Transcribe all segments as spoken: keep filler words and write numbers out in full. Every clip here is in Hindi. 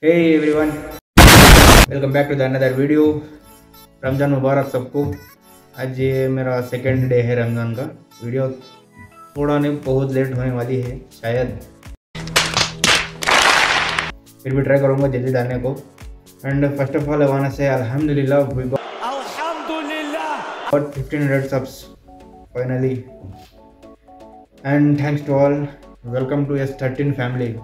Hey everyone, welcome back to the another video. Ramzan मुबारक सबको। आज ये मेरा सेकेंड डे है रमज़ान का। वीडियो थोड़ा नहीं बहुत लेट होने वाली है शायद, फिर भी ट्राई करूँगा जल्दी डालने को। And first of all I want to say अल्हम्दुलिल्लाह we got fifteen hundred subs finally, and thanks to all. Welcome to S thirteen family.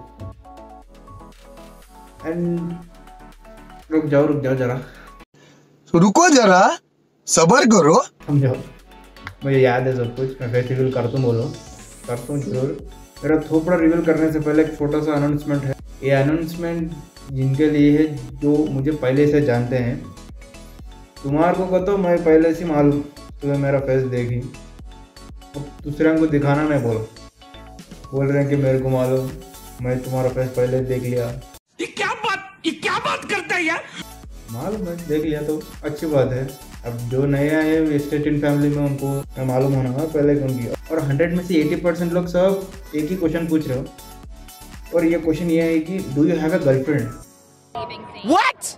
And रुक जाओ रुक जाओ जरा रुको जरा सबर करो। समझो, मुझे याद है सब कुछ। मैं फेस रिवील करता हूँ, बोलो करता हूँ जरूर। मेरा थोपड़ा रिवील करने से पहले एक छोटा सा अनाउंसमेंट है। ये अनाउंसमेंट जिनके लिए है जो मुझे पहले से जानते हैं। तुम्हारे को तो मैं पहले से मालूम, तुम्हें मेरा फेस देखी, अब दूसरे को दिखाना नहीं बोल बोल रहे हैं कि मेरे को मालूम, मैं तुम्हारा फेस पहले देख लिया। ये क्या बात ये क्या बात करता है यार? मालूम है, देख लिया तो अच्छी बात है। अब जो नए आए हैं स्टेटिन फैमिली में उनको मैं मालूम होना है पहले कौन की। और हंड्रेड में से अस्सी परसेंट लोग सब एक ही क्वेश्चन पूछ रहे हो, और ये क्वेश्चन ये है कि do you have a girlfriend? What?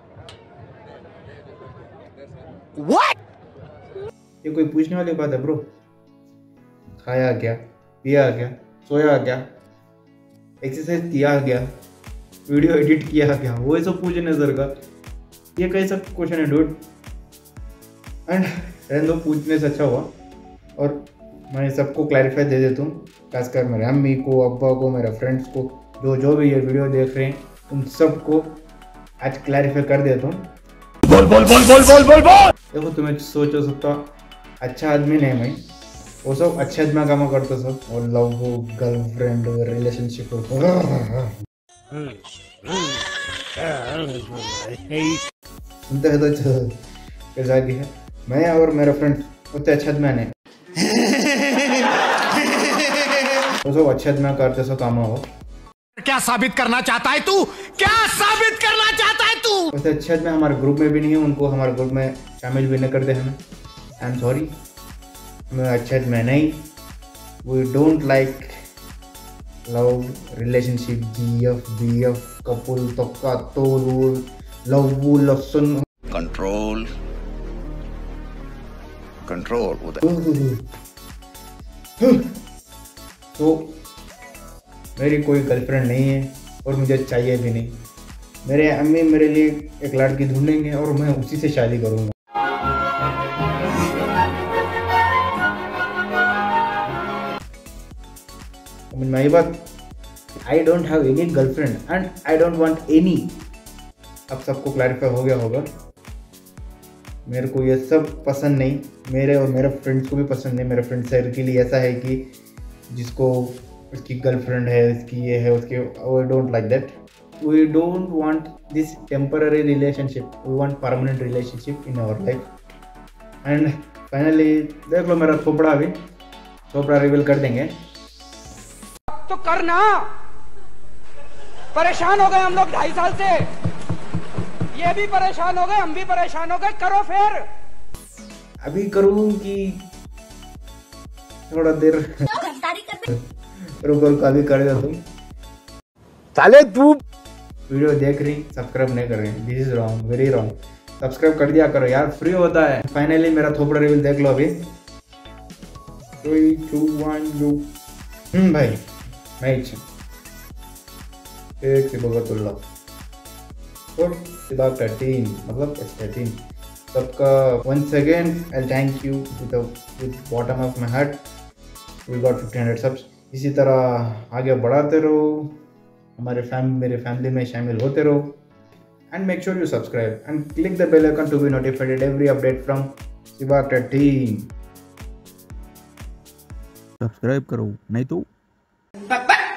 What? ये कोई पूछने वाली बात है ब्रो? खाया क्या, पिया क्या, सोया क्या, एक्सरसाइज किया क्या, वीडियो एडिट किया क्या, वो सब पूछने सर का ये कैसा क्वेश्चन है डूड? एंड रहने दो, पूछने से अच्छा हुआ। और मैं सबको क्लैरिफाई दे देता हूँ, खासकर मेरे अम्मी को, अब्बा को, मेरे फ्रेंड्स को, जो जो भी ये वीडियो देख रहे हैं उन सबको आज क्लैरिफाई कर देता हूँ। बोल बोल बोल बोल बोल बोल बोल। देखो, तुम्हें सोचो सकता अच्छा आदमी नहीं मैं, वो सब अच्छे आदमी काम करते सब, और लव हो, गर्लफ्रेंड, रिलेशनशिप हो, सुनते हैं तो कैसा की है। मैं और मेरा फ्रेंड उतने अच्छे आदमी नहीं, वो सब अच्छे आदमी करते सब काम हो। क्या साबित करना चाहता है तू? क्या साबित करना चाहता है तू? वैसे अच्छे आदमी हमारे ग्रुप में भी नहीं है, उनको हमारे ग्रुप में शामिल भी नहीं करते हमें। आई एम सॉरी, मैं अच्छे आदमी नहीं। We don't like love relationship, G F B F, couple तक्का तोल, लव लसन, कंट्रोल कंट्रोल तो मेरी कोई गर्लफ्रेंड नहीं है और मुझे चाहिए भी नहीं। मेरे अम्मी मेरे लिए एक लड़की ढूंढेंगे और मैं उसी से शादी करूंगा। मेरी बात, I don't have any girlfriend and I don't want any. अब सबको क्लैरिफाई हो गया होगा। मेरे को ये सब पसंद नहीं, मेरे और मेरे फ्रेंड्स को भी पसंद नहीं। मेरे फ्रेंड सर्किल ही ऐसा है कि जिसको उसकी गर्लफ्रेंड है, उसकी ये है, उसके, we don't like that. We don't want this temporary relationship, we want permanent relationship in our life. And finally देख लो मेरा थोपड़ा, भी थोपड़ा रिवील कर देंगे तो करना। परेशान हो गए हम लोग ढाई साल से, ये भी परेशान हो गए, हम भी परेशान हो गए। करो फिर। अभी करूँ कि थोड़ा देर रुको रुको अभी कर दो। तुम साले तू वीडियो देख रही, सब्सक्राइब नहीं कर रही, this is wrong, very wrong. Subscribe कर दिया करो यार, फ्री होता है। फाइनली मेरा थोपड़ा रिवील देख लो अभी। थ्री टू वन जो हम्म भाई मैच एक से बगतुल्ला और सिबा थर्टीन, मतलब एस थर्टीन। सबका once again I thank you with with bottom of my heart. We got fifteen hundred subs. इसी तरह आगे बढ़ाते रहो, हमारे फैम मेरे फैमिली में शामिल होते रहो। And make sure you subscribe and click the bell icon to be notified every update from Siba thirteen. Subscribe करो नहीं तो